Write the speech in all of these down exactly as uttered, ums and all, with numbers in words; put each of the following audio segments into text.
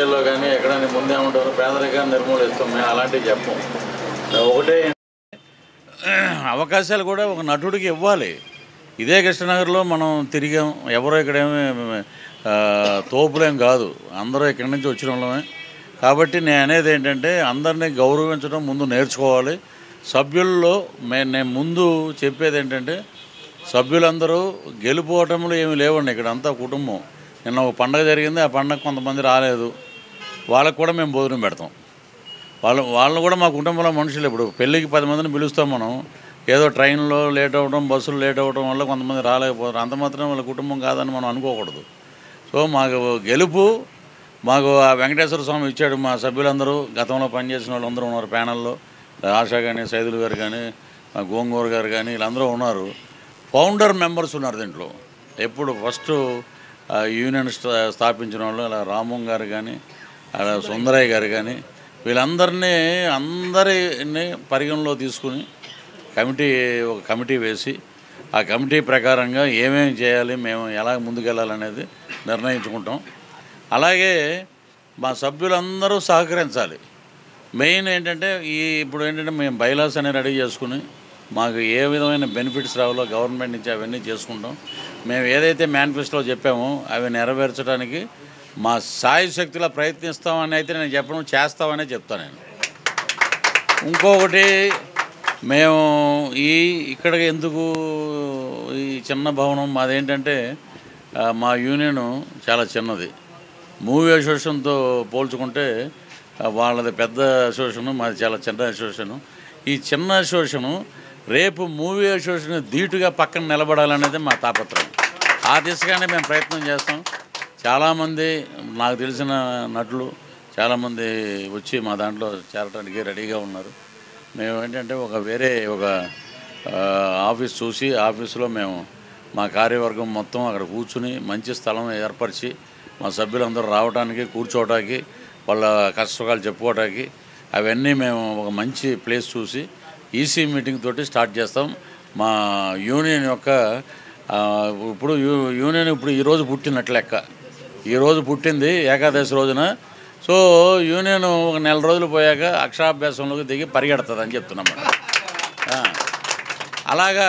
రాజకీయాల్లో కానీ ఎక్కడైనా ముందే ఉంటారో పేదరికాన్ని నిర్మూలిస్తాం. మేము అలాంటివి చెప్పం. ఒకటే అవకాశాలు కూడా ఒక నటుడికి ఇవ్వాలి. ఇదే కృష్ణనగర్లో మనం తిరిగాం. ఎవరో ఇక్కడేమి తోపులేం కాదు, అందరూ ఇక్కడి నుంచి వచ్చిన వాళ్ళమే. కాబట్టి నేను అనేది ఏంటంటే అందరినీ గౌరవించడం ముందు నేర్చుకోవాలి. సభ్యుల్లో మే నేను ముందు చెప్పేది ఏంటంటే సభ్యులందరూ గెలుపోవటంలో ఏమి లేవండి. ఇక్కడ అంతా కుటుంబం. నిన్న ఒక పండగ జరిగింది, ఆ పండగ కొంతమంది రాలేదు, వాళ్ళకు కూడా మేము భోజనం పెడతాం. వాళ్ళు వాళ్ళు కూడా మా కుటుంబంలో మనుషులు. ఇప్పుడు పెళ్ళికి పది మందిని పిలుస్తాం మనం, ఏదో ట్రైన్లో లేట్ అవ్వడం, బస్సులు లేట్ అవ్వడం వల్ల కొంతమంది రాలేకపోతారు. అంత మాత్రం వాళ్ళ కుటుంబం కాదని మనం అనుకోకూడదు. సో మాకు గెలుపు మాకు ఆ వెంకటేశ్వర స్వామి ఇచ్చాడు. మా సభ్యులందరూ గతంలో పనిచేసిన వాళ్ళందరూ ఉన్నారు ప్యానల్లో. ఆశా కానీ, సైదులు గారు కానీ, గోంగూర గారు కానీ వీళ్ళందరూ ఉన్నారు. ఫౌండర్ మెంబర్స్ ఉన్నారు దీంట్లో. ఎప్పుడు ఫస్ట్ యూనియన్ స్థాపించిన వాళ్ళు అలా రామం గారు కానీ, అలా సుందరయ్య గారు కానీ వీళ్ళందరినీ అందరినీ పరిగణలో తీసుకుని కమిటీ ఒక కమిటీ వేసి ఆ కమిటీ ప్రకారంగా ఏమేమి చేయాలి, మేము ఎలా ముందుకెళ్ళాలనేది నిర్ణయించుకుంటాం. అలాగే మా సభ్యులందరూ సహకరించాలి. మెయిన్ ఏంటంటే ఈ ఇప్పుడు ఏంటంటే మేము బైలాస్ అనేవి రెడీ చేసుకుని మాకు ఏ విధమైన బెనిఫిట్స్ రావాలో గవర్నమెంట్ నుంచి అవన్నీ చేసుకుంటాం. మేము ఏదైతే మేనిఫెస్టోలో చెప్పామో అవి నెరవేర్చడానికి మా సాయి శక్తిలో ప్రయత్నిస్తామని అయితే నేను చెప్పడం, చేస్తామనే చెప్తాను నేను. ఇంకొకటి మేము ఈ ఇక్కడ ఎందుకు ఈ చిన్న భవనం మాదేంటంటే మా యూనియన్ చాలా చిన్నది. మూవీ అసోసియేషన్తో పోల్చుకుంటే వాళ్ళది పెద్ద అసోసియేషన్, మాది చాలా చిన్న అసోసియేషను. ఈ చిన్న అసోసియేషను రేపు మూవీ అసోసియేషన్ ధీటుగా పక్కన నిలబడాలనేది మా తాపత్రయం. ఆ దిశగానే మేము ప్రయత్నం చేస్తాం. చాలామంది నాకు తెలిసిన నటులు చాలామంది వచ్చి మా దాంట్లో చేరడానికి రెడీగా ఉన్నారు. మేము ఏంటంటే ఒక వేరే ఒక ఆఫీస్ చూసి ఆఫీసులో మేము మా కార్యవర్గం మొత్తం అక్కడ కూర్చుని మంచి స్థలం ఏర్పరిచి మా సభ్యులందరూ రావడానికి, కూర్చోవడానికి, వాళ్ళ కష్టసుఖాలు చెప్పుకోవడానికి అవన్నీ మేము ఒక మంచి ప్లేస్ చూసి ఈసీ మీటింగ్ తోటి స్టార్ట్ చేస్తాం. మా యూనియన్ యొక్క ఇప్పుడు యూనియన్ ఇప్పుడు ఈరోజు పుట్టినట్లు లెక్క. ఈరోజు పుట్టింది ఏకాదశి రోజున. సో యూనియన్ ఒక నెల రోజులు పోయాక అక్షరాభ్యాసంలోకి దిగి పరిగెడుతుంది అని చెప్తున్నాం. అలాగా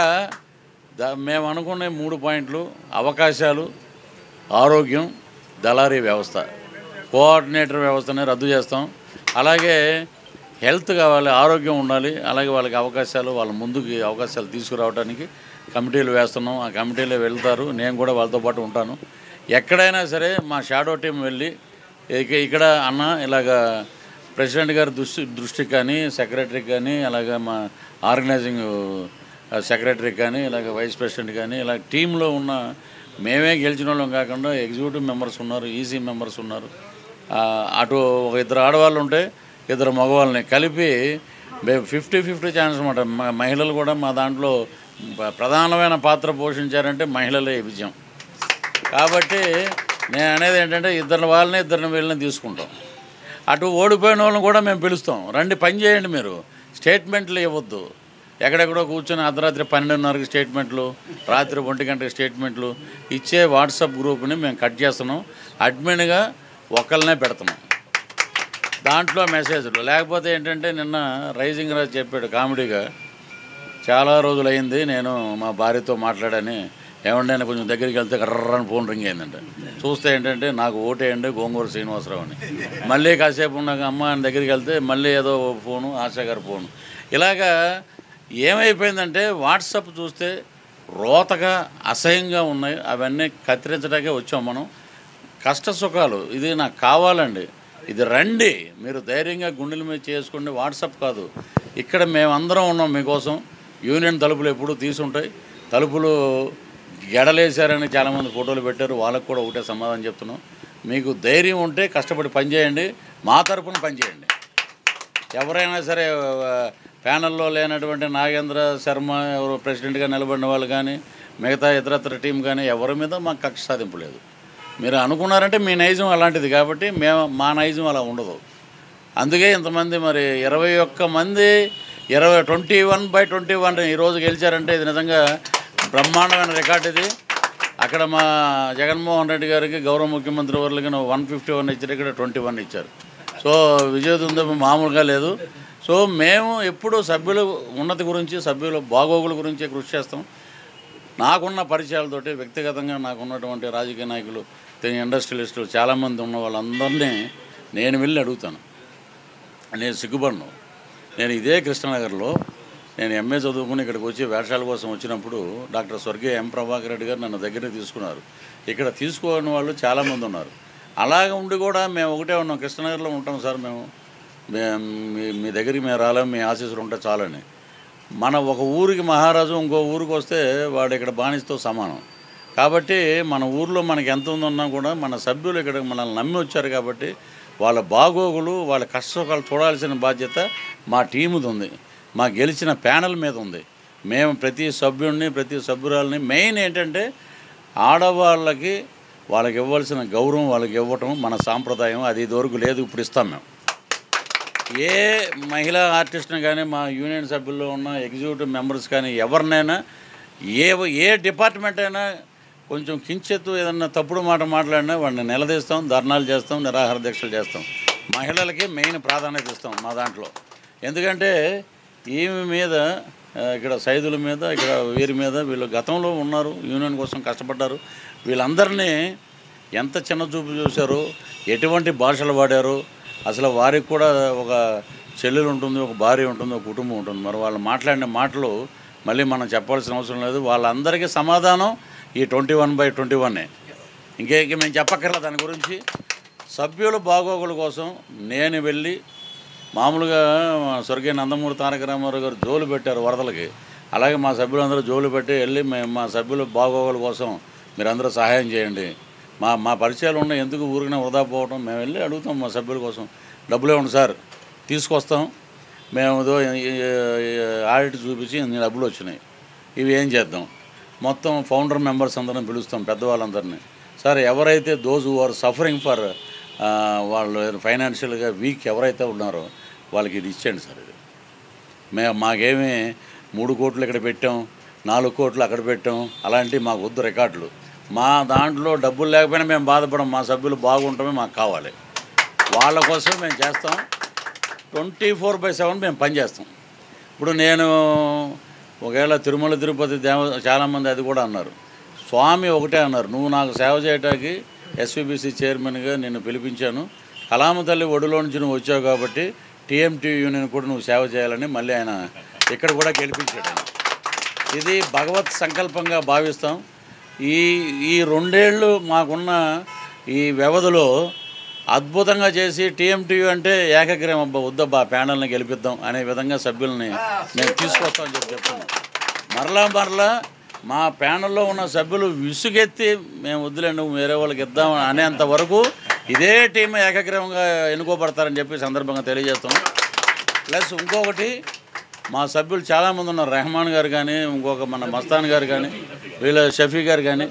మేము అనుకునే మూడు పాయింట్లు: అవకాశాలు, ఆరోగ్యం, దళారీ వ్యవస్థ. కోఆర్డినేటర్ వ్యవస్థని రద్దు చేస్తాం. అలాగే హెల్త్ కావాలి, ఆరోగ్యం ఉండాలి. అలాగే వాళ్ళకి అవకాశాలు, వాళ్ళ ముందుకి అవకాశాలు తీసుకురావడానికి కమిటీలు వేస్తున్నాం. ఆ కమిటీలో వెళ్తారు, నేను కూడా వాళ్ళతో పాటు ఉంటాను. ఎక్కడైనా సరే మా షాడో టీం వెళ్ళి ఇక్కడ అన్న ఇలాగ ప్రెసిడెంట్ గారి దృష్టి దృష్టికి కానీ, సెక్రటరీకి కానీ, అలాగే మా ఆర్గనైజింగ్ సెక్రటరీకి కానీ, ఇలాగ వైస్ ప్రెసిడెంట్ కానీ, ఇలా టీంలో ఉన్న మేమే గెలిచిన వాళ్ళం కాకుండా ఎగ్జిక్యూటివ్ మెంబర్స్ ఉన్నారు, ఈసీ మెంబర్స్ ఉన్నారు. అటు ఒక ఇద్దరు ఆడవాళ్ళు ఉంటే ఇద్దరు మగవాళ్ళని కలిపి ఫిఫ్టీ ఫిఫ్టీ ఛాన్స్ అనమాట. మహిళలు కూడా మా దాంట్లో ప్రధానమైన పాత్ర పోషించారంటే మహిళలే విజయం. కాబట్టి నేను అనేది ఏంటంటే ఇద్దరు వాళ్ళని ఇద్దరిని వీళ్ళని తీసుకుంటాం. అటు ఓడిపోయిన వాళ్ళని కూడా మేము పిలుస్తాం, రండి పని చేయండి, మీరు స్టేట్మెంట్లు ఇవ్వద్దు. ఎక్కడెక్కడో కూర్చొని అర్ధరాత్రి పన్నెండున్నరకి స్టేట్మెంట్లు, రాత్రి ఒంటి గంటకి స్టేట్మెంట్లు ఇచ్చే వాట్సాప్ గ్రూప్ని మేము కట్ చేస్తున్నాం. అడ్మిన్గా ఒకళ్ళనే పెడుతున్నాం, దాంట్లో మెసేజ్లు. లేకపోతే ఏంటంటే నిన్న రైజింగ్ రాజు చెప్పాడు కామెడీగా, చాలా రోజులైంది నేను మా భార్యతో మాట్లాడని, ఏమంటే కొంచెం దగ్గరికి వెళ్తే కర్రని ఫోన్ రింగ్ అయిందంట. చూస్తే ఏంటంటే నాకు ఓటేయండి గోంగూర శ్రీనివాసరావు అని. మళ్ళీ కాసేపు ఉన్నాక అమ్మ ఆయన దగ్గరికి వెళ్తే మళ్ళీ ఏదో ఫోను, ఆశా గారి ఫోను. ఇలాగా ఏమైపోయిందంటే వాట్సాప్ చూస్తే రోతగా అసహ్యంగా ఉన్నాయి. అవన్నీ కత్తిరించడానికే వచ్చాం మనం. కష్ట సుఖాలు ఇది నాకు కావాలండి, ఇది రండి, మీరు ధైర్యంగా గుండెల మీద చేసుకోండి. వాట్సాప్ కాదు, ఇక్కడ మేమందరం ఉన్నాం మీకోసం. యూనియన్ తలుపులు ఎప్పుడూ తీసుంటాయి. తలుపులు గెడలేశారని చాలామంది ఫోటోలు పెట్టారు, వాళ్ళకు కూడా ఒకటే సమాధానం చెప్తున్నాం. మీకు ధైర్యం ఉంటే కష్టపడి పనిచేయండి, మా తరపున పనిచేయండి. ఎవరైనా సరే ప్యానల్లో లేనటువంటి నాగేంద్ర శర్మ ఎవరు ప్రెసిడెంట్గా నిలబడిన వాళ్ళు కానీ, మిగతా ఇతరత్ర టీం కానీ ఎవరి మీద మాకు కక్ష సాధింపు లేదు. మీరు అనుకున్నారంటే మీ నైజం అలాంటిది, కాబట్టి మేము మా నైజం అలా ఉండదు. అందుకే ఇంతమంది మరి ఇరవై ఒక్క మంది ఇరవై twenty one by twenty one ఈరోజు గెలిచారంటే ఇది నిజంగా బ్రహ్మాండమైన రికార్డు ఇది. అక్కడ మా జగన్మోహన్ రెడ్డి గారికి గౌరవ ముఖ్యమంత్రి వర్లకి వన్ ఫిఫ్టీ వన్ ఇచ్చారు, ఇక్కడ ట్వంటీ వన్ ఇచ్చారు. సో విజయదుందం మామూలుగా లేదు. సో మేము ఎప్పుడూ సభ్యుల ఉన్నతి గురించి, సభ్యుల బాగోగుల గురించి కృషి చేస్తాం. నాకున్న పరిచయాలతోటి, వ్యక్తిగతంగా నాకున్నటువంటి రాజకీయ నాయకులు, ఇండస్ట్రియలిస్టులు చాలామంది ఉన్న వాళ్ళందరినీ నేను వెళ్ళి అడుగుతాను. నేను సిగ్గుపడను. నేను ఇదే కృష్ణనగర్లో నేను ఎంఏ చదువుకుని ఇక్కడికి వచ్చి వేషాల కోసం వచ్చినప్పుడు డాక్టర్ స్వర్గీయ ఎం ప్రభాకర్ రెడ్డి గారు నన్ను దగ్గరికి తీసుకున్నారు. ఇక్కడ తీసుకోని వాళ్ళు చాలామంది ఉన్నారు. అలాగే ఉండి కూడా మేము ఒకటే ఉన్నాం, కృష్ణనగర్లో ఉంటాం సార్, మేము మీ దగ్గరికి మేము రాలేము, మీ ఆశీస్సులు ఉంటే చాలని. మన ఒక ఊరికి మహారాజు ఇంకో ఊరికి వస్తే వాడు ఇక్కడ బానిసతో సమానం. కాబట్టి మన ఊర్లో మనకి ఎంత ఉందన్నా కూడా మన సభ్యులు ఇక్కడ మనల్ని నమ్మి వచ్చారు కాబట్టి వాళ్ళ బాగోగులు, వాళ్ళ కష్టసుఖాలు చూడాల్సిన బాధ్యత మా టీముది ఉంది, మా గెలిచిన ప్యానెల్ మీద ఉంది. మేము ప్రతి సభ్యుడిని, ప్రతి సభ్యురాలని, మెయిన్ ఏంటంటే ఆడవాళ్ళకి వాళ్ళకి ఇవ్వాల్సిన గౌరవం వాళ్ళకి ఇవ్వటం మన సాంప్రదాయం. అది ఇదివరకు లేదు, ఇప్పుడు ఇస్తాం మేము. ఏ మహిళా ఆర్టిస్ట్ని కానీ, మా యూనియన్ సభ్యుల్లో ఉన్న ఎగ్జిక్యూటివ్ మెంబర్స్ కానీ, ఎవరినైనా ఏ ఏ డిపార్ట్మెంట్ అయినా కొంచెం కించెత్తు ఏదన్నా తప్పుడు మాట మాట్లాడినా వాడిని నిలదీస్తాం, ధర్నాలు చేస్తాం, నిరాహార దీక్షలు చేస్తాం. మహిళలకి మెయిన్ ప్రాధాన్యత ఇస్తాం మా దాంట్లో. ఎందుకంటే ఈమె మీద, ఇక్కడ సైదుల మీద, ఇక్కడ వీరి మీద, వీళ్ళు గతంలో ఉన్నారు, యూనియన్ కోసం కష్టపడ్డారు. వీళ్ళందరినీ ఎంత చిన్న చూపు చూశారో, ఎటువంటి భాషలు వాడారో, అసలు వారికి కూడా ఒక చెల్లెలు ఉంటుంది, ఒక భార్య ఉంటుంది, ఒక కుటుంబం ఉంటుంది. మరి వాళ్ళు మాట్లాడిన మాటలు మళ్ళీ మనం చెప్పాల్సిన అవసరం లేదు. వాళ్ళందరికీ సమాధానం ఈ ట్వంటీ వన్ బై ట్వంటీ వన్నే. ఇంకే మేము చెప్పక్కర్లా దాని గురించి. సభ్యుల బాగోగుల కోసం నేను వెళ్ళి, మామూలుగా స్వర్గీయ నందమూరి తారక రామారావు గారు జోలు పెట్టారు వరదలకి, అలాగే మా సభ్యులందరూ జోలు పెట్టి వెళ్ళి మేము మా సభ్యుల బాగోగుల కోసం మీరందరూ సహాయం చేయండి, మా మా పరిచయాలు ఉన్నాయి, ఎందుకు ఊరికనే వృధా పోవటం, మేము వెళ్ళి అడుగుతాం మా సభ్యుల కోసం. డబ్బులు ఇవ్వండి సార్, తీసుకొస్తాం, మేము ఆడిట్ చూపించి ఇన్ని డబ్బులు వచ్చినాయి, ఇవి ఏం చేద్దాం. మొత్తం ఫౌండర్ మెంబర్స్ అందరిని పిలుస్తాం, పెద్దవాళ్ళందరినీ. సార్, ఎవరైతే those who are suffering for వాళ్ళు ఫైనాన్షియల్గా వీక్ ఎవరైతే ఉన్నారో వాళ్ళకి ఇది ఇచ్చేయండి సార్. ఇది మేము మాకేమీ మూడు కోట్లు ఇక్కడ పెట్టాం, నాలుగు కోట్లు అక్కడ పెట్టాం, అలాంటివి మాకు వద్దు రికార్డులు. మా దాంట్లో డబ్బులు లేకపోయినా మేము బాధపడం, మా సభ్యులు బాగుంటమే మాకు కావాలి. వాళ్ళ కోసం మేము చేస్తాం. ట్వంటీ ఫోర్ బై సెవెన్ మేము పనిచేస్తాం. ఇప్పుడు నేను ఒకవేళ తిరుమల తిరుపతి దేవ చాలామంది అది కూడా అన్నారు, స్వామి ఒకటే అన్నారు, నువ్వు నాకు సేవ చేయడానికి ఎస్విబిసి చైర్మన్గా నేను పిలిపించాను, కలామ తల్లి ఒడిలో నుంచి నువ్వు వచ్చావు కాబట్టి టీఎంటీ యూనియన్ కూడా నువ్వు సేవ చేయాలని మళ్ళీ ఆయన ఇక్కడ కూడా గెలిపించాడు. ఇది భగవత్ సంకల్పంగా భావిస్తాం. ఈ ఈ రెండేళ్ళు మాకున్న ఈ వ్యవధిలో అద్భుతంగా చేసి టీఎంటీయూ అంటే ఏకగ్రీవం, అబ్బా వద్దబ్బా ప్యానల్ని గెలిపిద్దాం అనే విధంగా సభ్యుల్ని మేము తీసుకొస్తామని చెప్పి చెప్తున్నాం. మరలా మరలా మా ప్యానల్లో ఉన్న సభ్యులు విసుగెత్తి మేము వద్దులేండి వేరే వాళ్ళకి ఇద్దాం అనేంత వరకు ఇదే టీం ఏకగ్రీవంగా ఎన్నుకోబడతారని చెప్పి సందర్భంగా తెలియజేస్తున్నాం. ప్లస్ ఇంకొకటి, మా సభ్యులు చాలామంది ఉన్నారు, రెహమాన్ గారు కానీ, ఇంకొక మన మస్తాన్ గారు కానీ, వీళ్ళ షఫీ గారు కానీ,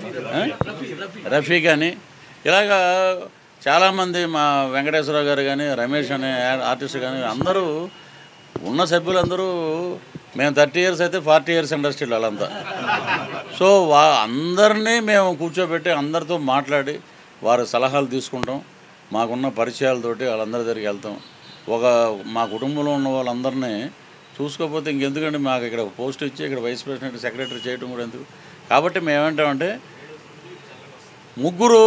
రఫీ కానీ, ఇలాగా చాలామంది, మా వెంకటేశ్వరరావు గారు కానీ, రమేష్ అనే ఆర్టిస్ట్ కానీ, అందరూ ఉన్న సభ్యులందరూ మేము థర్టీ ఇయర్స్ అయితే ఫార్టీ ఇయర్స్ ఇండస్ట్రీలో వాళ్ళంతా. సో వా అందరినీ మేము కూర్చోబెట్టి అందరితో మాట్లాడి వారి సలహాలు తీసుకుంటాం. మాకున్న పరిచయాలతోటి వాళ్ళందరి దగ్గరికి వెళ్తాం. ఒక మా కుటుంబంలో ఉన్న వాళ్ళందరినీ చూసుకోకపోతే ఇంకెందుకంటే మాకు ఇక్కడ పోస్ట్ ఇచ్చి ఇక్కడ వైస్ ప్రెసిడెంట్ సెక్రటరీ చేయడం కూడా ఎందుకు. కాబట్టి మేమేమంటామంటే ముగ్గురు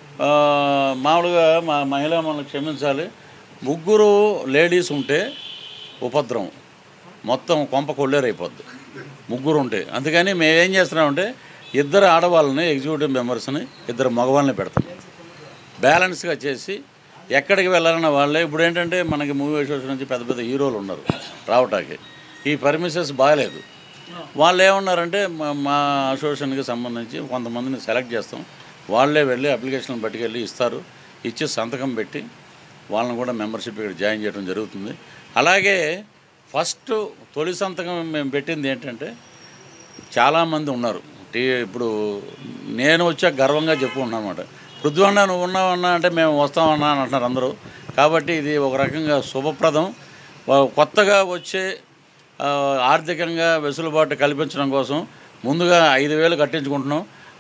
మామూలుగా మా మహిళ మనల్ని క్షమించాలి, ముగ్గురు లేడీస్ ఉంటే ఉపద్రవం మొత్తం కొంప కొల్లేరైపోద్ది, ముగ్గురు ఉంటే. అందుకని మేమేం చేస్తున్నామంటే ఇద్దరు ఆడవాళ్ళని ఎగ్జిక్యూటివ్ మెంబర్స్ని, ఇద్దరు మగవాళ్ళని పెడతాం, బ్యాలెన్స్గా చేసి ఎక్కడికి వెళ్ళాలన్న వాళ్ళే. ఇప్పుడు ఏంటంటే మనకి మూవీ అసోసియేషన్ నుంచి పెద్ద పెద్ద హీరోలు ఉన్నారు రావటానికి, ఈ పర్మిషన్స్ బాగాలేదు. వాళ్ళు ఏమన్నారంటే మా అసోసియేషన్కి సంబంధించి కొంతమందిని సెలెక్ట్ చేస్తాం, వాళ్ళే వెళ్ళి అప్లికేషన్లు పట్టుకెళ్ళి ఇస్తారు, ఇచ్చి సంతకం పెట్టి వాళ్ళని కూడా మెంబర్షిప్ ఇక్కడ జాయిన్ చేయడం జరుగుతుంది. అలాగే ఫస్ట్ తొలి సంతకం మేము పెట్టింది ఏంటంటే చాలామంది ఉన్నారు టీ ఇప్పుడు నేను వచ్చా గర్వంగా చెప్పుకుంటున్నాను అనమాట. పృథ్వన్న నువ్వు ఉన్నావన్నా అంటే మేము వస్తామన్నా అని అంటున్నారు అందరూ. కాబట్టి ఇది ఒక రకంగా శుభప్రదం. కొత్తగా వచ్చే ఆర్థికంగా వెసులుబాటు కల్పించడం కోసం ముందుగా ఐదు వేలు కట్టించుకుంటున్నాం.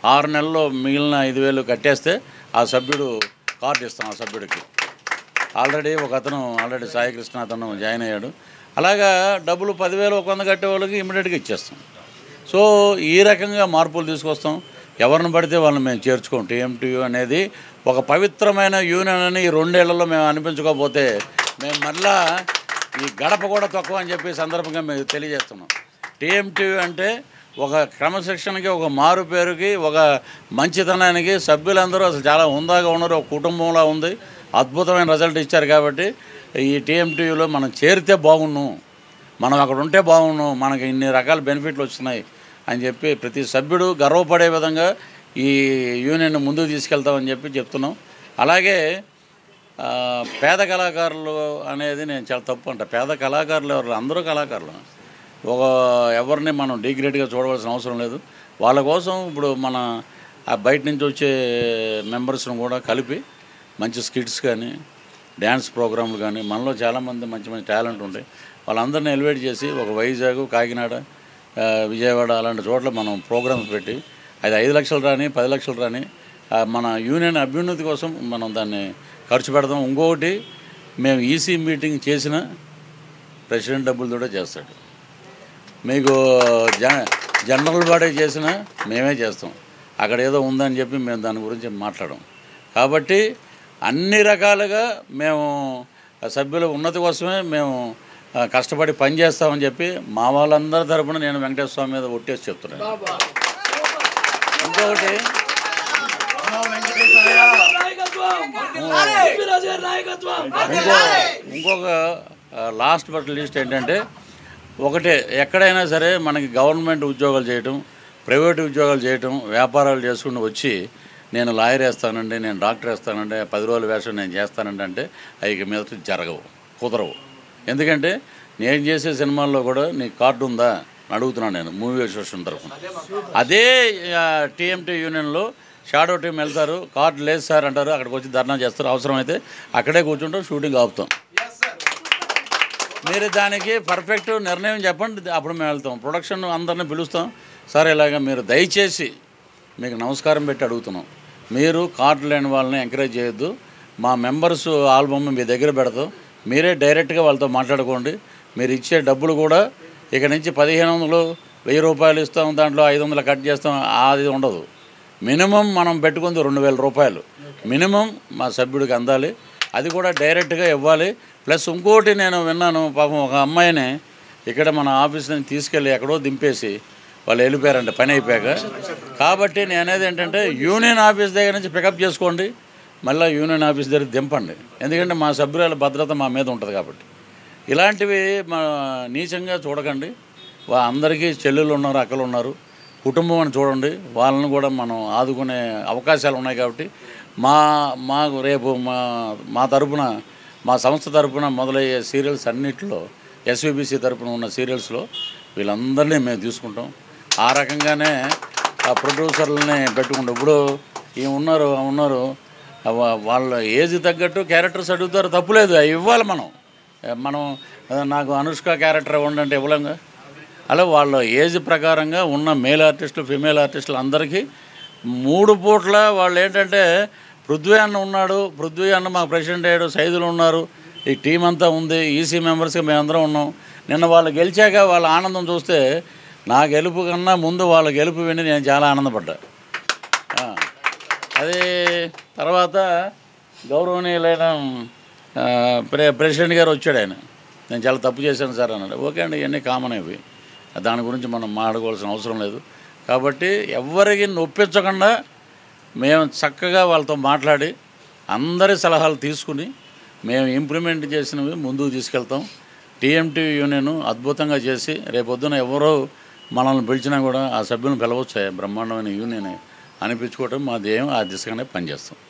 ఆరు నెలల్లో మిగిలిన ఐదు వేలు కట్టేస్తే ఆ సభ్యుడు కార్డు ఇస్తాం. ఆ సభ్యుడికి ఆల్రెడీ ఒక అతను ఆల్రెడీ సాయికృష్ణ అతను జాయిన్ అయ్యాడు. అలాగా డబ్బులు పదివేలు ఒక వంద కట్టే వాళ్ళకి ఇమ్మీడియట్గా ఇచ్చేస్తాం. సో ఈ రకంగా మార్పులు తీసుకొస్తాం. ఎవరిని పడితే వాళ్ళని మేము చేర్చుకోం. టీఎంటీయూ అనేది ఒక పవిత్రమైన యూనియన్ అని ఈ రెండేళ్లలో మేము అనిపించుకోకపోతే మేము మళ్ళా ఈ గడప కూడా తక్కువ అని చెప్పి సందర్భంగా మేము తెలియజేస్తున్నాం. టీఎంటీయూ అంటే ఒక క్రమశిక్షణకి, ఒక మారు పేరుకి, ఒక మంచితనానికి సభ్యులందరూ అసలు చాలా హుందాగా ఉన్నారు. ఒక కుటుంబంలా ఉంది. అద్భుతమైన రిజల్ట్ ఇచ్చారు. కాబట్టి ఈ టీఎంటీయూలో మనం చేరితే బాగుండు, మనం అక్కడ ఉంటే బాగుండు, మనకి ఇన్ని రకాల బెనిఫిట్లు వస్తున్నాయి అని చెప్పి ప్రతి సభ్యుడు గర్వపడే విధంగా ఈ యూనియన్ ముందుకు తీసుకెళ్తామని చెప్పి చెప్తున్నాం. అలాగే పేద కళాకారులు అనేది నేను చాలా తప్పు అంట. పేద కళాకారులు ఎవరు? అందరూ కళాకారులు. ఒక ఎవరిని మనం డిగ్రేడ్గా చూడవలసిన అవసరం లేదు. వాళ్ళ కోసం ఇప్పుడు మన బయట నుంచి వచ్చే మెంబర్స్ను కూడా కలిపి మంచి స్కిట్స్ కానీ, డ్యాన్స్ ప్రోగ్రాంలు కానీ, మనలో చాలామంది మంచి మంచి టాలెంట్ ఉంటాయి. వాళ్ళందరినీ ఎలివేట్ చేసి ఒక వైజాగ్, కాకినాడ, విజయవాడ అలాంటి చోట్ల మనం ప్రోగ్రామ్స్ పెట్టి అది ఐదు లక్షలు రాని పది లక్షలు రాని మన యూనియన్ అభ్యున్నతి కోసం మనం దాన్ని ఖర్చు పెడదాం. ఇంకొకటి, మేము ఈసీ మీటింగ్ చేసిన ప్రెసిడెంట్ డబ్బులు కూడా చేస్తాడు. మీకు జ జనరల్ బాడీ చేసినా మేమే చేస్తాం. అక్కడ ఏదో ఉందని చెప్పి మేము దాని గురించి మాట్లాడాం. కాబట్టి అన్ని రకాలుగా మేము సభ్యుల ఉన్నతి కోసమే మేము కష్టపడి పనిచేస్తామని చెప్పి మా వాళ్ళందరి తరపున నేను వెంకటేశ్వర స్వామి మీద ఒట్టేసి చెప్తున్నాను. ఇంకొకటి ఇంకో ఇంకొక లాస్ట్ బట్ లీస్ట్ ఏంటంటే, ఒకటే, ఎక్కడైనా సరే మనకి గవర్నమెంట్ ఉద్యోగాలు చేయటం, ప్రైవేట్ ఉద్యోగాలు చేయటం, వ్యాపారాలు చేసుకుని వచ్చి నేను లాయర్ వేస్తానండి, నేను డాక్టర్ వేస్తానండి, పది రోజుల వేషం నేను చేస్తానండి అంటే అవి మీద జరగవు, కుదరవు. ఎందుకంటే నేను చేసే సినిమాల్లో కూడా నీకు కార్డు ఉందా అని అడుగుతున్నాను నేను మూవీ అసోసియేషన్ తరఫున. అదే టీఎంటీ యూనియన్లో షాడో టీం వెళ్తారు, కార్డు లేదు సార్ అంటారు, అక్కడికి వచ్చి ధర్నా చేస్తారు. అవసరమైతే అక్కడే కూర్చుంటాం, షూటింగ్ ఆపుతాం. మీరు దానికి పర్ఫెక్ట్ నిర్ణయం చెప్పండి, అప్పుడు మేము వెళ్తాం. ప్రొడక్షన్ అందరినీ పిలుస్తాం. సార్ ఇలాగ మీరు దయచేసి మీకు నమస్కారం పెట్టి అడుగుతున్నాం, మీరు కార్డు లేని వాళ్ళని ఎంకరేజ్ చేయొద్దు. మా మెంబర్స్ ఆల్బమ్ మీ దగ్గర పెడతాం, మీరే డైరెక్ట్గా వాళ్ళతో మాట్లాడుకోండి. మీరు ఇచ్చే డబ్బులు కూడా ఇక నుంచి పదిహేను వందలు వెయ్యి రూపాయలు ఇస్తాం, దాంట్లో ఐదు వందలు కట్ చేస్తాం, అది ఉండదు. మినిమం మనం పెట్టుకుంది రెండు వేల రూపాయలు మినిమం మా సభ్యుడికి అందాలి. అది కూడా డైరెక్ట్గా ఇవ్వాలి. ప్లస్ ఇంకోటి నేను విన్నాను, పాపం ఒక అమ్మాయిని ఇక్కడ మన ఆఫీస్ నుంచి తీసుకెళ్ళి ఎక్కడో దింపేసి వాళ్ళు వెళ్ళిపోయారంట పని అయిపోయాక. కాబట్టి నేను అనేది ఏంటంటే, యూనియన్ ఆఫీస్ దగ్గర నుంచి పికప్ చేసుకోండి, మళ్ళీ యూనియన్ ఆఫీస్ దగ్గర దింపండి. ఎందుకంటే మా సభ్యుల భద్రత మా మీద ఉంటుంది. కాబట్టి ఇలాంటివి మా నీచంగా చూడకండి. వా అందరికీ చెల్లెళ్ళు ఉన్నారు, అక్కలు ఉన్నారు, కుటుంబం అని చూడండి. వాళ్ళని కూడా మనం ఆదుకునే అవకాశాలు ఉన్నాయి. కాబట్టి మా మాకు రేపు మా మా తరపున, మా సంస్థ తరపున మొదలయ్యే సీరియల్స్ అన్నింటిలో, ఎస్వీబీసీ తరపున ఉన్న సీరియల్స్లో వీళ్ళందరినీ మేము తీసుకుంటాం. ఆ రకంగానే ఆ ప్రొడ్యూసర్లని పెట్టుకుంటాం. ఇప్పుడు ఈ ఉన్నారు ఉన్నారు వాళ్ళ ఏజ్ తగ్గట్టు క్యారెక్టర్స్ అడుగుతారు, తప్పులేదు, అవి ఇవ్వాలి. మనం మనం నాకు అనుష్క క్యారెక్టర్ ఇవ్వండి ఇవ్వలేంగా. అలా వాళ్ళ ఏజ్ ప్రకారంగా ఉన్న మేల్ ఆర్టిస్టులు, ఫిమేల్ ఆర్టిస్టులు అందరికీ మూడు పూట్ల వాళ్ళు ఏంటంటే, పృథ్వీ అన్న ఉన్నాడు, పృథ్వీ అన్న మాకు ప్రెసిడెంట్ అయ్యాడు, సైదులు ఉన్నారు, ఈ టీం అంతా ఉంది, ఈసీ మెంబర్స్గా మేమందరం ఉన్నాం. నిన్న వాళ్ళు గెలిచాక వాళ్ళ ఆనందం చూస్తే నా గెలుపు కన్నా ముందు వాళ్ళ గెలుపు విని నేను చాలా ఆనందపడ్డా. అదే తర్వాత గౌరవనీయులైన ప్రె ప్రెసిడెంట్ గారు వచ్చాడు. ఆయన నేను చాలా తప్పు చేశాను సార్ అన్నాడు. ఓకే అండి, ఇవన్నీ కామన్ అవి, దాని గురించి మనం మాట్లాడుకోవాల్సిన అవసరం లేదు. కాబట్టి ఎవరికి నొప్పించకుండా మేము చక్కగా వాళ్ళతో మాట్లాడి అందరి సలహాలు తీసుకుని మేము ఇంప్లిమెంట్ చేసినవి ముందుకు తీసుకెళ్తాం. టీఎంటీ యూనియన్ అద్భుతంగా చేసి రేపొద్దున ఎవరో మనల్ని పిలిచినా కూడా ఆ సభ్యులను పిలవచ్చు, బ్రహ్మాండమైన యూనియన్ అనిపించుకోవటం మా ధ్యేయం. ఆ దిశగానే పనిచేస్తాం.